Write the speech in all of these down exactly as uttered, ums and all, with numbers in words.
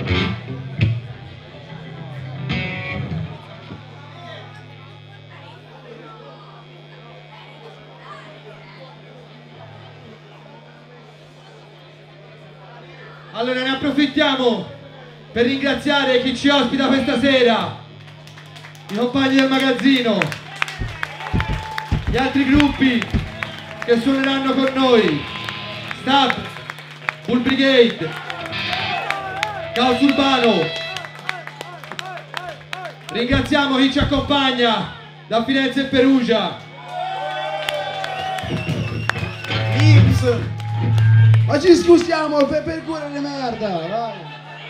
Allora ne approfittiamo per ringraziare chi ci ospita questa sera, i compagni del magazzino, gli altri gruppi che suoneranno con noi, Stab, Bull Brigade, Caos Urbano. Ringraziamo chi ci accompagna da Firenze e Perugia. Ips. Ma ci scusiamo per, per cuore di merda, vai.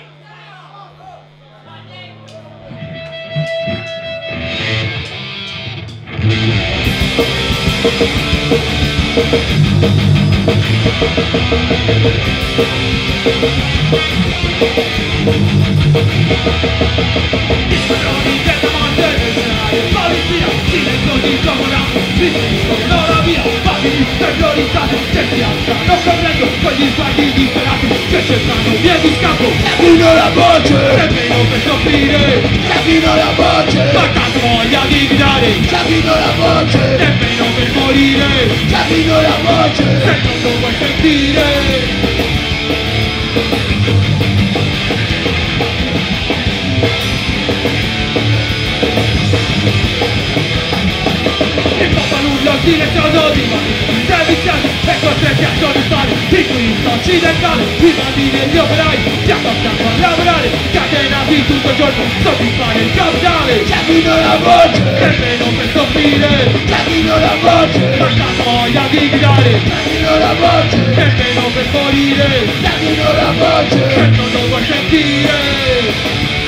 Gli squadroni della morte nel scenario, polizia, silenzio di comoda, riferiscono la via, famiglie terrorizzate, che si alzano correndo, con gli sguardi disperati, che cercano vie di scampo, Giacchino la voce, nemmeno per soffrire, Giacchino la voce, ma tanto voglia di gridare, Giacchino la voce, nemmeno per morire, Giacchino la voce, se non lo vuoi sentire. Silenzioso di bambini serviziati e costretti a soddisfare il twist occidentale, i bambini e gli operai fianco a fianco a lavorare, catenati tutto il giorno, soddisfare il capitale. Giacchino la voce, Nemmeno per soffrire, Giacchino la voce, ma tanto voglia di gridare, Giacchino la voce, nemmeno per morire, Giacchino la voce, se non lo vuoi sentire.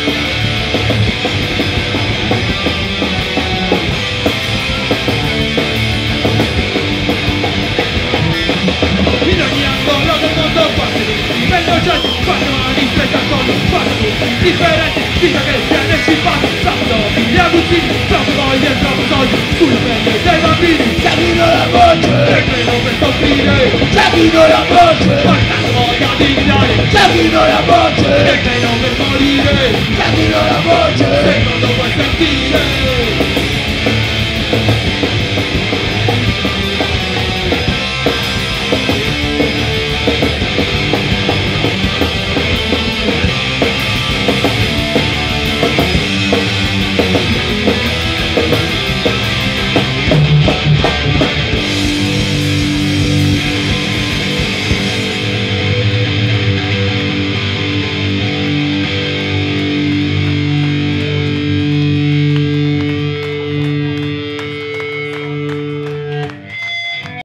In ogni angolo del mondo quasi tutti vengono gente, quattro mani strette al collo, quattro tutti differenti, vita che viene si fa, sanno gli aguzzini, troppe voglie e troppi soldi, sulle pelle dei bambini. Giacchino la voce, Nemmeno per soffrire, Giacchino la voce, ma tanto voglia di gridare, Giacchino la voce, nemmeno per morire, Giacchino la voce,